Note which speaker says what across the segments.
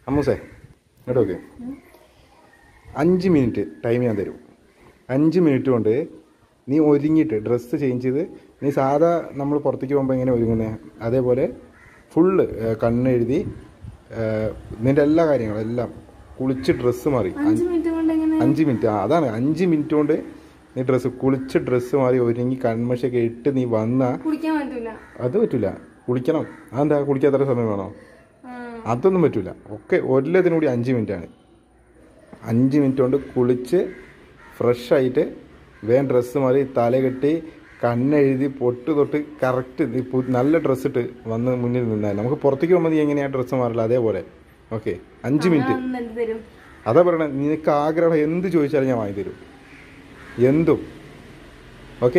Speaker 1: അമ്മൂസേ കേട്ടോ okay 5 minute time ഞാൻ തരും 5 മിനിറ്റ് കൊണ്ട് നീ ഒരുങ്ങിയിട്ട് ഡ്രസ്സ് ചേഞ്ച് ചെയ്ത് നീ സാധാ നമ്മൾ പുറത്തേക്ക് പോകുമ്പോൾ എങ്ങനെ ഒരുങ്ങുന്നത് അതേപോലെ ഫുള്ള് കണ്ണെഴുതി നിൻ്റെ എല്ലാ കാര്യങ്ങളും എല്ലാം കുളിച്ച് ഡ്രസ്സ് മാറി 5 മിനിറ്റ് അതാണ് 5 മിനിറ്റ് കൊണ്ട് നീ കുളിച്ച് ഡ്രസ്സ് മാറി ഒരുങ്ങി കൺമഷൊക്കെ ഇട്ട് നീ വന്നാൽ അത് പറ്റില്ല കുളിക്കണം അതെന്താ കുളിക്കാത്ത സമയം വേണോ അതൊന്നും പറ്റില്ല ഒക്കെ എല്ലാത്തിനും കൂടി 5 മിനിറ്റാണ് 5 മിനിറ്റ് കൊണ്ട് കുളിച്ച് ഫ്രഷായിട്ട് വേഗം ഡ്രസ്സ് മാറി തല കെട്ടി കണ്ണെഴുതി പൊട്ട് തൊട്ട് കറക്റ്റ് നല്ല ഡ്രസ്സ് ഇട്ട് വന്ന് മുന്നിൽ നിന്നാൽ നമുക്ക് പുറത്തേക്ക് പോകുമ്പോൾ നീ എങ്ങനെയാണ് ഡ്രസ്സ് മാറില്ല അതേപോലെ ഓക്കെ 5 മിനിറ്റ് അതാ പറയണേ നിനക്ക് ആഗ്രഹം എന്ത് ചോദിച്ചാലും ഞാൻ വാങ്ങിത്തരും എന്തും ഓക്കെ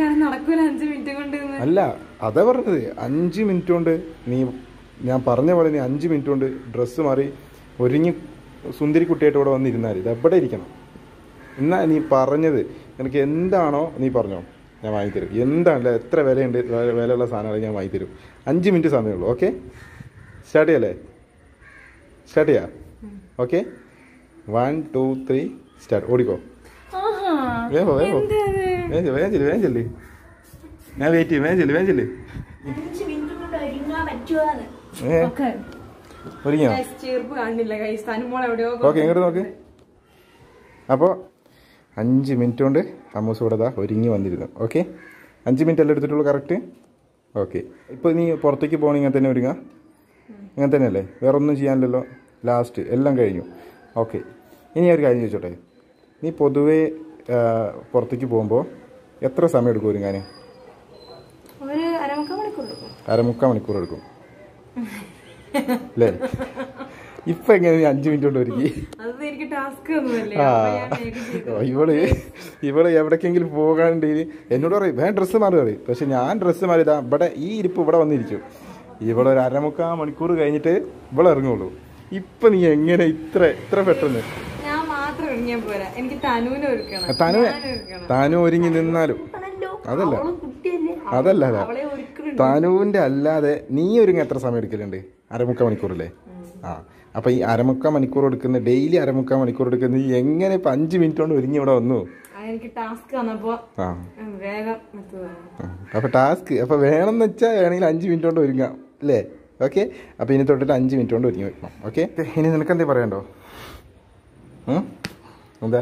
Speaker 1: അല്ല അതാ പറഞ്ഞത് 5 മിനിറ്റ് കൊണ്ട് നീ ഞാൻ പറഞ്ഞ പോലെ നീ 5 മിനിറ്റ് കൊണ്ട് ഡ്രസ്സ് മാറി ഒരുങ്ങി സുന്ദരി കുട്ടിയായിട്ട് ഇവിടെ വന്നിരുന്നാൽ ഇത് എവിടെ ഇരിക്കണം എന്നാ നീ പറഞ്ഞത് എനിക്ക് എന്താണോ നീ പറഞ്ഞോ ഞാൻ വാങ്ങിത്തരും എന്താണല്ലേ എത്ര വിലയുണ്ട് വിലയുള്ള സാധനങ്ങൾ ഞാൻ വാങ്ങിത്തരും 5 മിനിറ്റ് സമയമുള്ളൂ ഓക്കെ സ്റ്റാർട്ട് ചെയ്യല്ലേ സ്റ്റാർട്ട് ചെയ്യാം ഓക്കെ 1 2 3 സ്റ്റാർട്ട് ഓടിക്കോ വേഗോ വേഗോ വേഗം ചെല്ലി ഞാൻ വെയിറ്റ് ചെയ്യും വേഗം ചെല്ലി ഒരുങ്ങിയോ ഓക്കെ ഇങ്ങോട്ട് നോക്ക് അപ്പോൾ 5 മിനിറ്റ് കൊണ്ട് അമ്മൂസ് ഇവിടെ ഒരുങ്ങി വന്നിരുന്നു ഓക്കെ 5 മിനിറ്റ് അല്ലേ എടുത്തിട്ടുള്ളൂ കറക്റ്റ് ഓക്കെ ഇപ്പോൾ നീ പുറത്തേക്ക് പോകണം ഇങ്ങനെ തന്നെ ഒരുങ്ങാം ഇങ്ങനെ തന്നെയല്ലേ വേറെ ഒന്നും ചെയ്യാനില്ലല്ലോ ലാസ്റ്റ് എല്ലാം കഴിഞ്ഞു ഓക്കെ ഇനി ഒരു കാര്യം ചോദിച്ചോട്ടെ നീ പൊതുവേ പുറത്തേക്ക് പോകുമ്പോൾ എത്ര സമയം എടുക്കും ഒരുങ്ങാൻ അരമുക്കാൽ മണിക്കൂർ എടുക്കും അല്ലേ ഇപ്പൊ എങ്ങനെ 5 മിനിറ്റ് കൊണ്ട് ഒരുക്കി ഇവള് എവിടേക്കെങ്കിലും പോകാണ്ടെങ്കിൽ എന്നോട് പറയും വേഗം ഡ്രസ്സ് മാറി പറയും പക്ഷെ ഞാൻ ഡ്രസ്സ് മാറിയതാ ഇവിടെ ഈ ഇരിപ്പ് ഇവിടെ വന്നിരിക്കും ഇവിടെ ഒരു അരമുക്കാൽ മണിക്കൂർ കഴിഞ്ഞിട്ട് ഇവിടെ ഇറങ്ങുള്ളൂ ഇപ്പൊ നീ എങ്ങനെ ഇത്ര പെട്ടെന്ന് താനു ഒരുങ്ങി നിന്നാലും അതല്ല താനുവിന്റെ അല്ലാതെ നീ ഒരുങ്ങി എത്ര സമയം എടുക്കലുണ്ട് അരമുക്കാൽ മണിക്കൂറല്ലേ അപ്പൊ ഈ അരമുക്കാൽ മണിക്കൂർ എടുക്കുന്ന ഡെയിലി അരമുക്കാൽ മണിക്കൂർ എടുക്കുന്ന നീ എങ്ങനെ ഇപ്പൊ 5 മിനിറ്റ് കൊണ്ട് ഒരുങ്ങി ഇവിടെ വന്നു അപ്പൊ ടാസ്ക് അപ്പൊ വേണമെന്ന് വെച്ചാൽ വേണമെങ്കിൽ 5 മിനിറ്റ് കൊണ്ട് ഒരുങ്ങാം അല്ലേ ഓക്കെ അപ്പൊ ഇനി തൊട്ടിട്ട് 5 മിനിറ്റ് കൊണ്ട് ഒരുങ്ങി വെക്കണം ഓക്കെ ഇനി നിനക്ക് എന്തേ പറയണ്ടോ എന്താ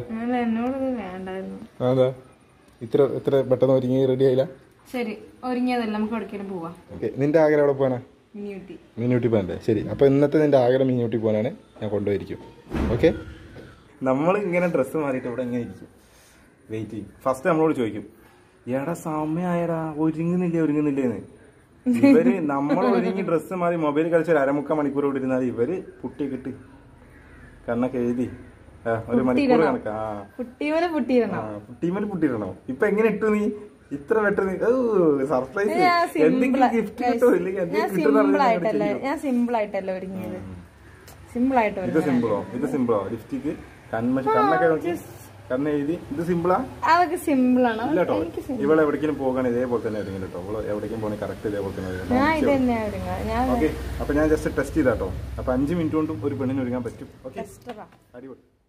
Speaker 1: അതാ ഇത്ര പെട്ടെന്ന് ഒരുങ്ങി റെഡി ആയില്ല
Speaker 2: ശരി ഒരുങ്ങിയതല്ല നമുക്ക് എവിടേക്കെങ്കിലും പോവാം
Speaker 1: നിന്റെ ആഗ്രഹം എവിടെ പോകാനാ മിനിയൂട്ടി പോകണ്ടേ ശരി അപ്പോൾ ഇന്നത്തെ നിന്റെ ആഗ്രഹം മിനിയൂട്ടി പോകാനാണ് ഞാൻ കൊണ്ടുപോയിരിക്കും ഓക്കെ നമ്മൾ ഇങ്ങനെ ഡ്രസ്സ് മാറിയിട്ട് ഇവിടെ ഇങ്ങനെ ഇരിക്കും വെയിറ്റ് ചെയ്യും ഫസ്റ്റ് നമ്മളോട് ചോദിക്കും എടാ സമയമായടാ ഒരുങ്ങുന്നില്ലേന്ന് ഇവര് നമ്മൾ ഒരുങ്ങി ഡ്രസ്സ് മാറി മൊബൈൽ കളിച്ച 1/4 മണിക്കൂർ ഇവിടെ ഇരുന്നാൽ ഇവര് പുട്ടി കിട്ടി കണ്ണൊക്കെ എഴുതി ഒരു മണിക്കൂർ കണക്കാ പുട്ടിമേൽ പുട്ടിയിടണോ ഇപ്പൊ എങ്ങനെ ഇട്ടു നീ ഇത്ര പെട്ടെന്ന് സർപ്രൈസ് എന്തെങ്കിലും ഗിഫ്റ്റ് കിട്ടോ ഇല്ലെങ്കിൽ ഇത് സിമ്പിളോ ലിപ്സ്റ്റിക്ക് കണ്ണൊക്കെ നോക്കി കണ്ണെഴുതി ഇത് സിമ്പിളാ
Speaker 2: അതൊക്കെ സിമ്പിളാണ്
Speaker 1: കേട്ടോ ഇവിടെ എവിടേക്കും പോകാൻ ഇതേപോലെ തന്നെ ഒരുങ്ങി കേട്ടോ ഇവിടെ എവിടേക്കും പോകണേ കറക്റ്റ് ഇതേപോലെ തന്നെ ഓക്കെ അപ്പൊ ഞാൻ ജസ്റ്റ് ടെസ്റ്റ് ചെയ്താട്ടോ അപ്പൊ 5 മിനിറ്റ് കൊണ്ടും ഒരു പെണ്ണിന് ഒരുങ്ങാൻ പറ്റും ഓക്കെ അടിപൊളി